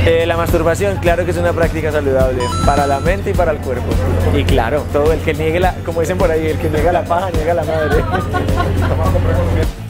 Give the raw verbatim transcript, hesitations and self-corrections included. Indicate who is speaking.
Speaker 1: Eh, la masturbación, claro que es una práctica saludable para la mente y para el cuerpo. Y claro, todo el que niegue la, como dicen por ahí, el que niega la paja, niega la madre.